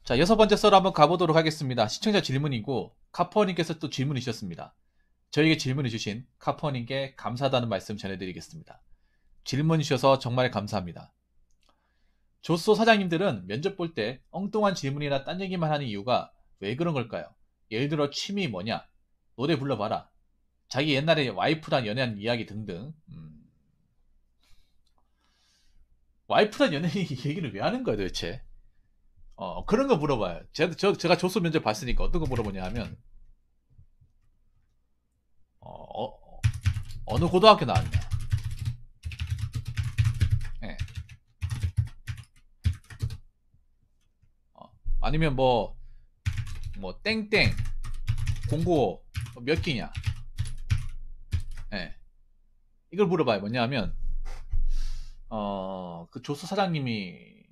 자, 6번째 썰 한번 가보도록 하겠습니다. 시청자 질문이고 카퍼님께서 또 질문이 주셨습니다. 저에게 질문을 주신 카퍼님께 감사하다는 말씀 전해드리겠습니다. 질문 주셔서 정말 감사합니다. 조소 사장님들은 면접 볼 때 엉뚱한 질문이나 딴 얘기만 하는 이유가 왜 그런 걸까요? 예를 들어 취미 뭐냐? 노래 불러봐라. 자기 옛날에 와이프랑 연애한 이야기 등등. 와이프랑 연애 얘기를 왜 하는 거야 도대체? 그런 거 물어봐요. 제가 조소 면접 봤으니까 어떤 거 물어보냐 하면 어, 느 고등학교 나왔냐? 예. 아니면 뭐 땡땡 공고 몇 기냐? 예. 이걸 물어봐요. 뭐냐면 그 조수 사장님이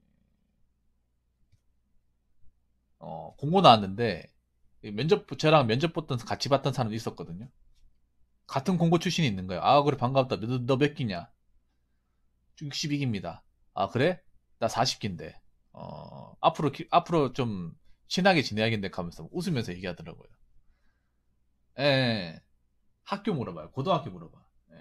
공고 나왔는데 저랑 면접 봤던 같이 봤던 사람도 있었거든요. 같은 공고 출신이 있는 거예요. 아 그래 반갑다. 너 몇 기냐? 62기입니다. 아 그래? 나 40기인데. 앞으로 좀 친하게 지내야겠네 하면서 웃으면서 얘기하더라고요. 예. 예. 학교 물어봐요. 고등학교 물어봐. 예.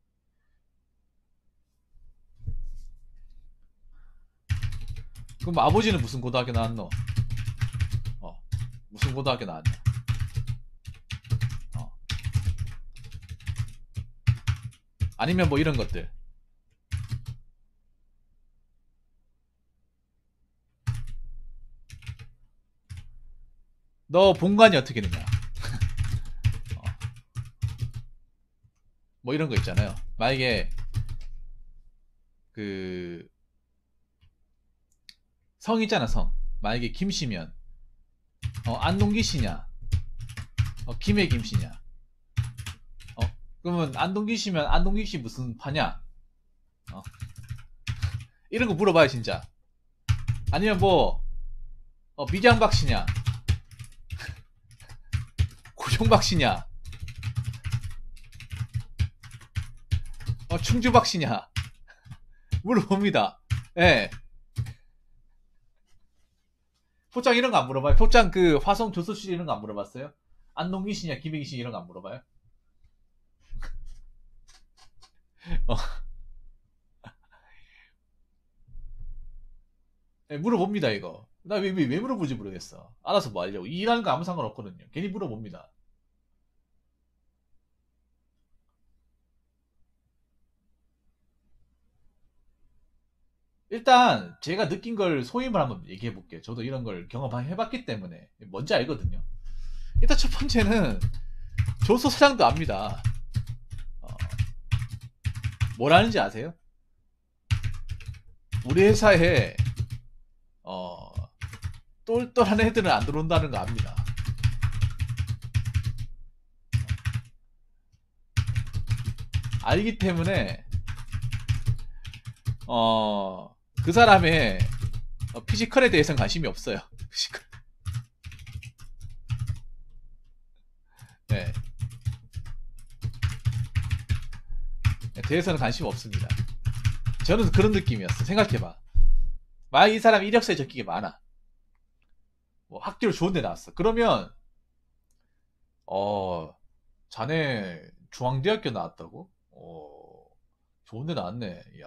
그럼 아버지는 무슨 고등학교 나왔노? 어, 무슨 고등학교 나왔냐? 어. 아니면 뭐 이런 것들. 너 본관이 어떻게 되냐? 어, 뭐 이런 거 있잖아요. 만약에 그 성 있잖아 성. 만약에 김씨면 안동기 씨냐? 김해 김씨냐? 어, 그러면 안동기 씨면 안동기 씨 무슨 파냐? 어, 이런 거 물어봐요 진짜. 아니면 미장박 씨냐? 고종박 씨냐? 충주박 씨냐? 물어봅니다. 예. 포장 이런 거 안 물어봐요? 포장 그 화성 조수씨 이런 거 안 물어봤어요? 안동기 씨냐 김혜기 씨 이런 거 안 물어봐요? 어, 예, 물어봅니다 이거. 나 왜 물어보지 모르겠어. 알아서 뭐 하려고. 일하는 거 아무 상관없거든요. 괜히 물어봅니다. 일단 제가 느낀 걸 소임을 한번 얘기해 볼게요. 저도 이런 걸 경험해봤기 때문에 뭔지 알거든요. 일단 첫 번째는 조소 사장도 압니다. 어, 뭘 하는지 아세요? 우리 회사에 어, 똘똘한 애들은 안 들어온다는 거 압니다. 알기 때문에 그 사람의 피지컬에 대해서는 관심이 없어요. 피지컬. 네. 대해서는 관심 없습니다. 저는 그런 느낌이었어. 생각해봐. 만약 이 사람 이력서에 적힌 게 많아. 뭐 학교를 좋은 데 나왔어. 그러면 어 자네 중앙대학교 나왔다고? 좋은 데 나왔네. 야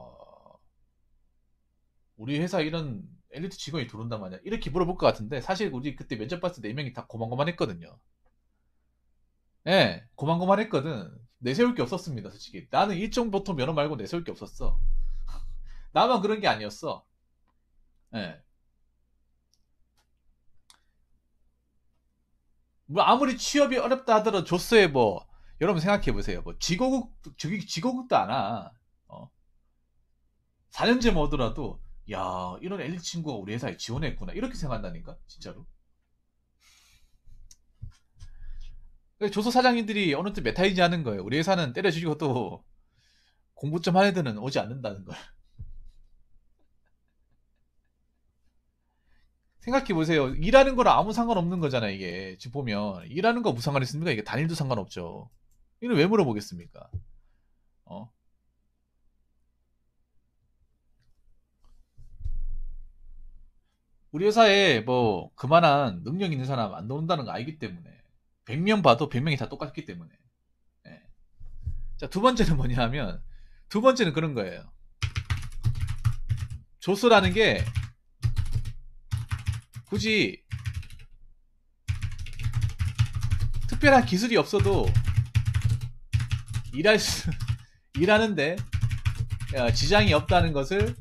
우리 회사 이런 엘리트 직원이 들어온단 말이야. 이렇게 물어볼 것 같은데 사실 우리 그때 면접 봤을 때 4명이 다 고만고만했거든요. 예, 고만고만했거든. 내세울 게 없었습니다, 솔직히. 나는 일정 보통 면허 말고 내세울 게 없었어. 나만 그런 게 아니었어. 예. 뭐 아무리 취업이 어렵다 하더라도 조스에 여러분 생각해 보세요. 지고국도 안 와. 4년제 뭐더라도 야 이런 엘리트 친구가 우리 회사에 지원했구나 이렇게 생각한다니까 진짜로. 조소 사장님들이 어느 때 메타이지 하는 거예요. 우리 회사는 때려주고도 공부 좀 한 애들은 오지 않는다는 걸. 생각해 보세요. 일하는 거랑 아무 상관없는 거잖아 이게. 지금 보면 일하는 거 무슨 상관 있습니까? 이게 단일도 상관없죠. 이걸 왜 물어보겠습니까? 어? 우리 회사에 뭐 그만한 능력 있는 사람 안 나온다는 거 알기 때문에 100명 봐도 100명이 다 똑같기 때문에. 예. 자, 두 번째는 뭐냐 하면 두 번째는 그런 거예요. 조수라는 게 굳이 특별한 기술이 없어도 일하는데 지장이 없다는 것을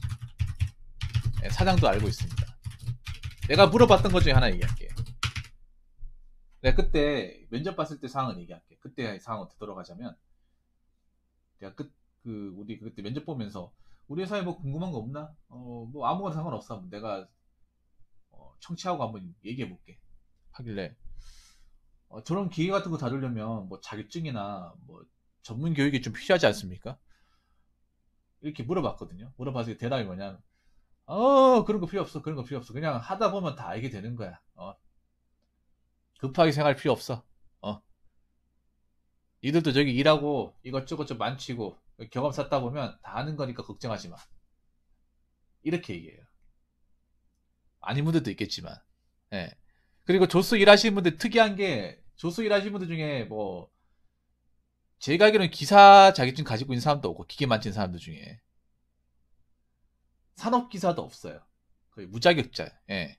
사장도 알고 있습니다. 내가 물어봤던 것 중에 하나 얘기할게. 내가 그때 면접 봤을 때 상황을 얘기할게. 그때 상황 어떻게 돌아가자면, 내가 우리 그때 면접 보면서 우리 회사에 뭐 궁금한 거 없나? 뭐 아무거나 상관없어. 내가 청취하고 한번 얘기해 볼게. 하길래 저런 기회 같은 거 다루려면 뭐 자격증이나 뭐 전문 교육이 좀 필요하지 않습니까? 이렇게 물어봤거든요. 물어봐서 대답이 뭐냐면 그런 거 필요 없어. 그런 거 필요 없어. 그냥 하다 보면 다 알게 되는 거야. 급하게 생각할 필요 없어. 니들도 저기 일하고 이것저것 좀 만지고 경험 쌓다 보면 다 아는 거니까 걱정하지 마. 이렇게 얘기해요. 아닌 분들도 있겠지만. 예. 그리고 조수 일하시는 분들 특이한 게 조수 일하시는 분들 중에 뭐 제가 알기로는 기사 자격증 가지고 있는 사람도 없고 기계 만지는 사람들 중에 산업기사도 없어요. 거의 무자격자. 예.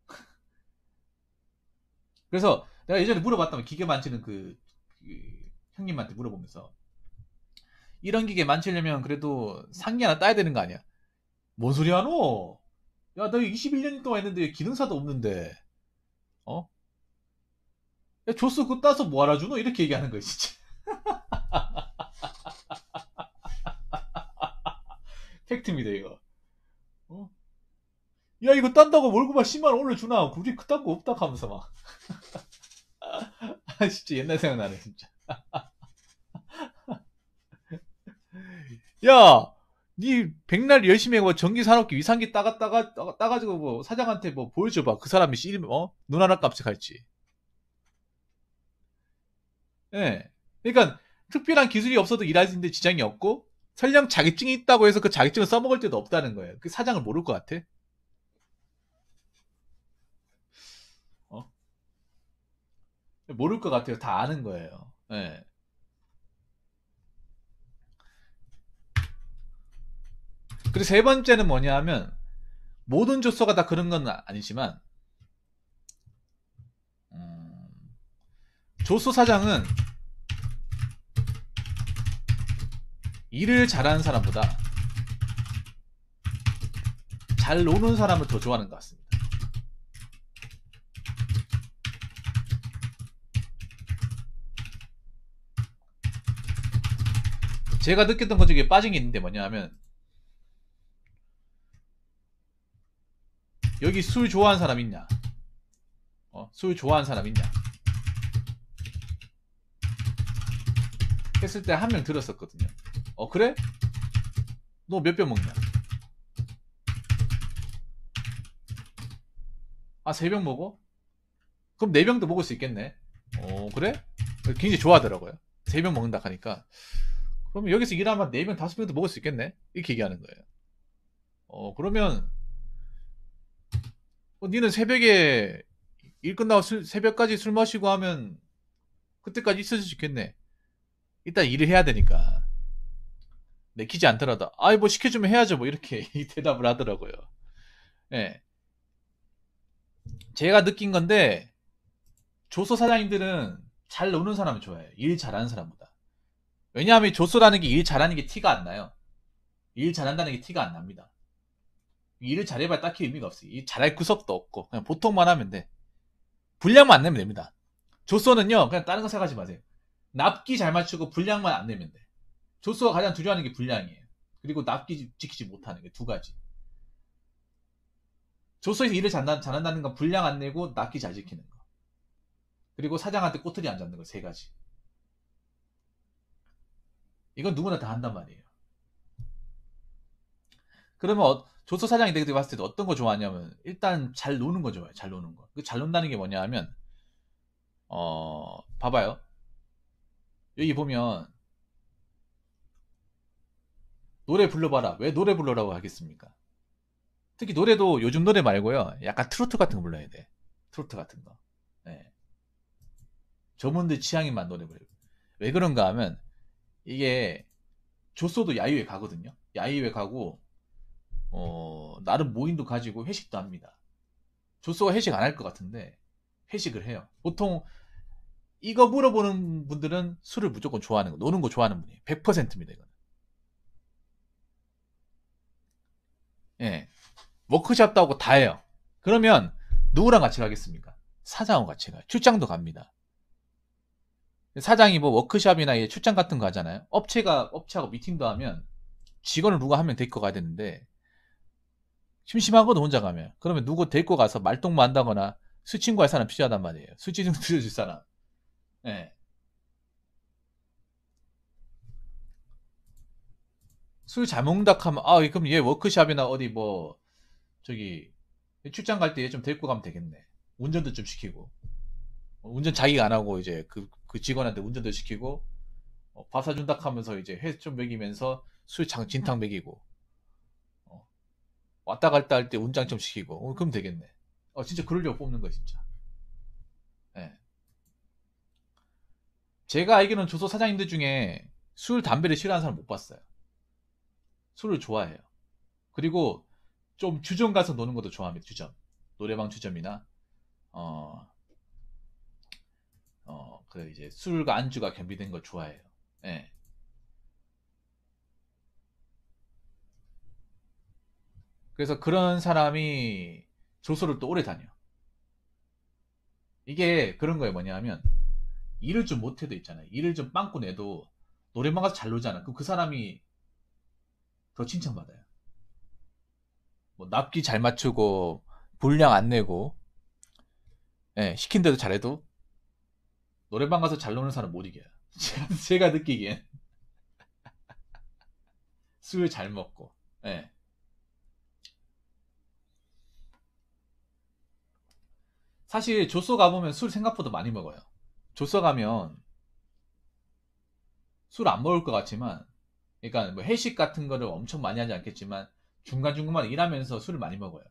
그래서 내가 예전에 물어봤다면 기계 만지는 그 형님한테 물어보면서 이런 기계 만지려면 그래도 상위 하나 따야 되는 거 아니야? 뭔 소리 하노? 야, 나 21년 동안 했는데 기능사도 없는데. 어? 야, 조수 그거 따서 뭐 알아주노? 이렇게 얘기하는 거야, 진짜. 팩트입니다, 이거. 어? 야, 이거 딴다고 월급만 10만원 올려주나? 우리 그딴 거 없다 하면서 막. 아, 진짜 옛날 생각나네, 진짜. 야, 니 백날 열심히 해고 전기산업기 위상기 따가지고 뭐 사장한테 뭐 보여줘봐. 그 사람이 눈 하나 깜짝할지. 예. 그러니까 특별한 기술이 없어도 일할 수 있는데 지장이 없고 설령 자격증이 있다고 해서 그 자격증을 써먹을 때도 없다는 거예요. 그 사장을 모를 것 같아. 어? 모를 것 같아요. 다 아는 거예요. 예. 그리고 세 번째는 뭐냐 하면 모든 조서가 다 그런 건 아니지만 조서 사장은 일을 잘하는 사람보다 잘 노는 사람을 더 좋아하는 것 같습니다. 제가 느꼈던 것 중에 빠진 게 있는데 뭐냐 하면 여기 술 좋아하는 사람 있냐? 술 좋아하는 사람 있냐? 했을 때 한 명 들었었거든요. 그래? 너 몇 병 먹냐? 아, 3병 먹어? 그럼 4병도 먹을 수 있겠네. 그래? 굉장히 좋아하더라고요. 3병 먹는다 하니까. 그러면 여기서 일하면 4병, 5병도 먹을 수 있겠네? 이렇게 얘기하는 거예요. 그러면, 니는 새벽에 일 끝나고 새벽까지 술 마시고 하면 그때까지 있을 수 있겠네. 일단 일을 해야 되니까. 내키지 않더라도, 뭐 시켜주면 해야죠. 뭐 이렇게 대답을 하더라고요. 예. 제가 느낀 건데, 조소 사장님들은 잘 노는 사람을 좋아해요. 일 잘하는 사람보다. 왜냐하면 조소라는 게 일 잘하는 게 티가 안 나요. 일 잘한다는 게 티가 안 납니다. 일을 잘해봐야 딱히 의미가 없어요. 일 잘할 구석도 없고 그냥 보통만 하면 돼. 분량만 안 내면 됩니다. 조소는요, 그냥 다른 거 생각하지 마세요. 납기 잘 맞추고 분량만 안 내면 돼. 조소가 가장 두려워하는 게 분량이에요. 그리고 납기 지키지 못하는 게 두 가지. 조소에서 일을 잘한다는 건 분량 안 내고 납기 잘 지키는 거. 그리고 사장한테 꼬투리 안 잡는 거 세 가지. 이건 누구나 다 한단 말이에요. 그러면 조소 사장이 되게 봤을 때 어떤 거 좋아하냐면 일단 잘 노는 거 좋아해요. 잘 노는 거. 잘 논다는 게 뭐냐 하면 봐봐요. 여기 보면 노래 불러봐라. 왜 노래 불러라고 하겠습니까? 특히 노래도 요즘 노래 말고요. 약간 트로트 같은 거 불러야 돼. 트로트 같은 거. 네. 저분들 취향인만 노래 부르고. 왜 그런가 하면 이게 조소도 야유회 가거든요. 야유회 가고 나름 모임도 가지고 회식도 합니다. 조소가 회식 안 할 것 같은데 회식을 해요. 보통 이거 물어보는 분들은 술을 무조건 좋아하는 거, 노는 거 좋아하는 분이에요. 100%입니다, 이거는. 예. 워크숍도 하고 다 해요. 그러면 누구랑 같이 가겠습니까? 사장하고 같이 가요. 출장도 갑니다. 사장이 뭐 워크숍이나 출장 같은 거 하잖아요. 업체하고 미팅도 하면 직원을 누가 한 명 데리고 가야 되는데 심심하거든 혼자 가면. 그러면 누구 데리고 가서 말동무 한다거나 술 친구 할 사람 필요하단 말이에요. 술집 좀 들려줄 사람. 예. 술 잘 먹는다 하면 그럼 얘 워크숍이나 어디 뭐 저기 출장 갈 때 얘 좀 데리고 가면 되겠네. 운전도 좀 시키고. 운전 자기가 안 하고 이제 그 직원한테 운전도 시키고 밥 사준다 하면서 이제 회 좀 먹이면서 진탕 먹이고 왔다 갔다 할 때 운장 좀 시키고 그럼 되겠네. 진짜 그러려고 뽑는 거야 진짜. 예. 제가 알기로는 조소 사장님들 중에 술 담배를 싫어하는 사람 못 봤어요. 술을 좋아해요. 그리고 좀 주점 가서 노는 것도 좋아합니다. 주점 노래방 주점이나 그 이제 술과 안주가 겸비된 걸 좋아해요. 예. 그래서 그런 사람이 조소를 또 오래 다녀. 이게 그런 거에 뭐냐면 일을 좀 못해도 있잖아요. 일을 좀 빵꾸 내도 노래방 가서 잘 놀잖아. 그럼 그 사람이 더 칭찬받아요. 뭐 납기 잘 맞추고 분량 안 내고 시킨 대로 잘해도 노래방 가서 잘 노는 사람 못 이겨요. 제가 느끼기엔 술 잘 먹고. 예. 사실 조소 가보면 술 생각보다 많이 먹어요. 조소 가면 술 안 먹을 것 같지만, 그러니까 뭐 회식 같은 거를 엄청 많이 하지 않겠지만 중간중간 일하면서 술을 많이 먹어요.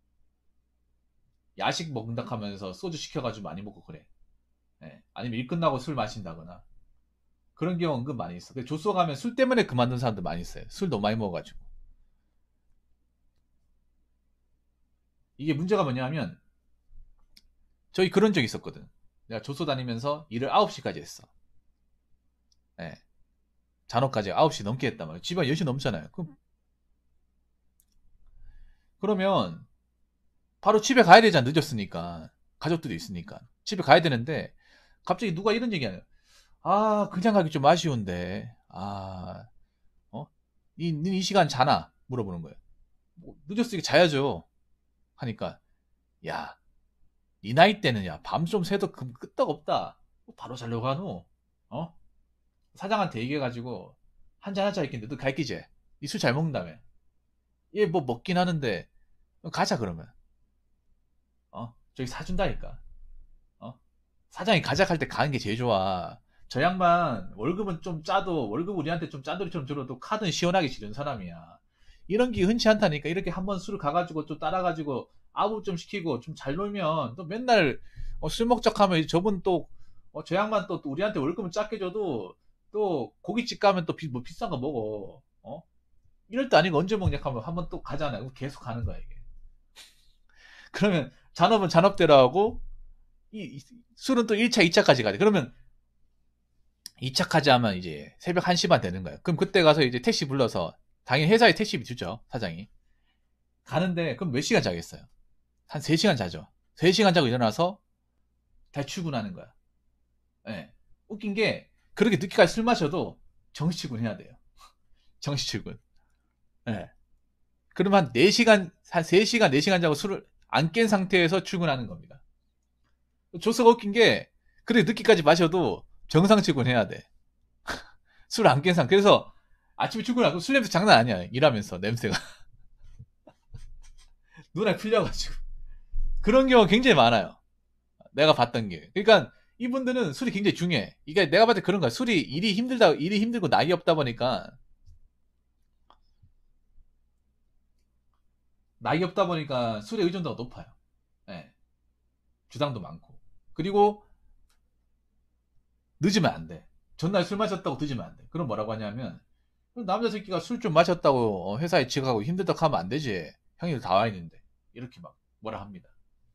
야식 먹는다 하면서 소주 시켜가지고 많이 먹고 그래. 예. 아니면 일 끝나고 술 마신다거나 그런 경우 은근 많이 있어. 조소 가면 술 때문에 그만둔 사람들 많이 있어요. 술 너무 많이 먹어가지고. 이게 문제가 뭐냐면 저희 그런 적 있었거든. 내가 조소 다니면서 일을 9시까지 했어. 예. 잔업까지 9시 넘게 했단 말이야. 집안 10시 넘잖아요. 그러면 바로 집에 가야 되잖아. 늦었으니까. 가족들도 있으니까. 집에 가야 되는데 갑자기 누가 이런 얘기 하냐. 그냥 가기 좀 아쉬운데. 이 시간 자나? 물어보는 거예요. 뭐, 늦었으니까 자야죠. 하니까 야, 네 나이 때는 밤 좀 새도 끄떡 없다. 뭐 바로 자려고 하노? 어? 사장한테 얘기해가지고 한잔 하자 했겠는데 너 갈기제. 이 술 잘 먹는다며. 얘 뭐 먹긴 하는데 가자 그러면. 저기 사준다니까. 사장이 가자 할 때 가는 게 제일 좋아. 저 양반 월급은 좀 짜도 월급 우리한테 좀 짠돌이처럼 들어도 카드는 시원하게 지른 사람이야. 이런 게 흔치 않다니까. 이렇게 한번 술을 가가지고 좀 따라가지고 아부 좀 시키고 좀 잘 놀면 또 맨날 술 먹자하면 저분 또 저 양반 또 우리한테 월급은 작게 줘도 또 고깃집 가면 또 뭐 비싼 거 먹어. 이럴 때 아니고 언제 먹냐 하면 한번 또 가잖아. 그럼 계속 가는 거야 이게. 그러면 잔업은 잔업대로 하고 이 술은 또 1차, 2차까지 가야 돼. 그러면 2차까지 하면 이제 새벽 1시 반 되는 거예요. 그럼 그때 가서 이제 택시 불러서 당연히 회사에 택시비 주죠. 사장이. 가는데 그럼 몇 시간 자겠어요? 한 3시간 자죠. 3시간 자고 일어나서 다시 출근하는 거야. 예. 웃긴 게 그렇게 늦게까지 술 마셔도 정시 출근해야 돼요. 정시 출근. 예. 그러면 한 4시간, 한 3시간, 4시간 자고 술을 안 깬 상태에서 출근하는 겁니다. 조스가 웃긴 게 그렇게 늦게까지 마셔도 정상 출근해야 돼. 술 안 깬 상태. 그래서 아침에 출근하고 술 냄새 장난 아니야. 일하면서 냄새가. 눈에 풀려가지고. 그런 경우가 굉장히 많아요. 내가 봤던 게. 그러니까 이분들은 술이 굉장히 중요해. 이게 내가 봤을 때 그런 거야. 술이 일이 힘들고 나이 없다 보니까 나이 없다 보니까 술의 의존도가 높아요. 예. 주당도 많고. 그리고 늦으면 안 돼. 전날 술 마셨다고 늦으면 안 돼. 그럼 뭐라고 하냐면 남자 새끼가 술 좀 마셨다고 회사에 지각하고 힘들다 하면 안 되지. 형님들 다 와 있는데. 이렇게 막 뭐라 합니다.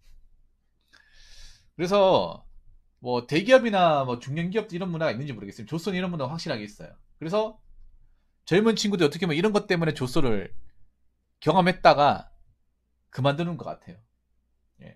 그래서 뭐 대기업이나 뭐 중견기업도 이런 문화가 있는지 모르겠어요. 조선 이런 문화가 확실하게 있어요. 그래서 젊은 친구들이 어떻게 보면 이런 것 때문에 조선을 경험했다가 그만두는 것 같아요. 예.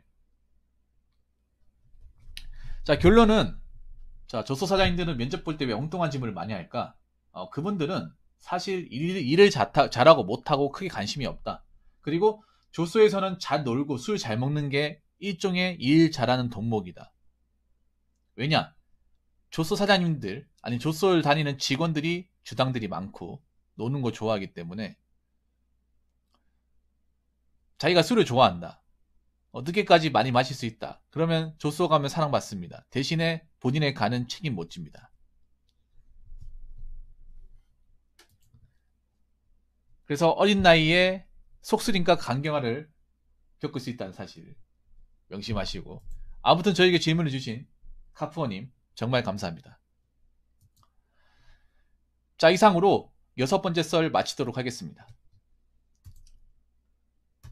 자, 결론은, 자, 조소 사장님들은 면접 볼 때 왜 엉뚱한 질문을 많이 할까? 그분들은 사실 일을 잘하고 못하고 크게 관심이 없다. 그리고 조소에서는 잘 놀고 술 잘 먹는 게 일종의 일 잘하는 덕목이다. 왜냐? 조소 사장님들, 아니 조소를 다니는 직원들이 주당들이 많고 노는 거 좋아하기 때문에 자기가 술을 좋아한다. 늦게까지 많이 마실 수 있다. 그러면 조소 가면 사랑받습니다. 대신에 본인의 간은 책임 못 집니다. 그래서 어린 나이에 속쓰림과 간경화를 겪을 수 있다는 사실 명심하시고, 아무튼 저에게 질문을 주신 카푸어님 정말 감사합니다. 자, 이상으로 6번째 썰 마치도록 하겠습니다.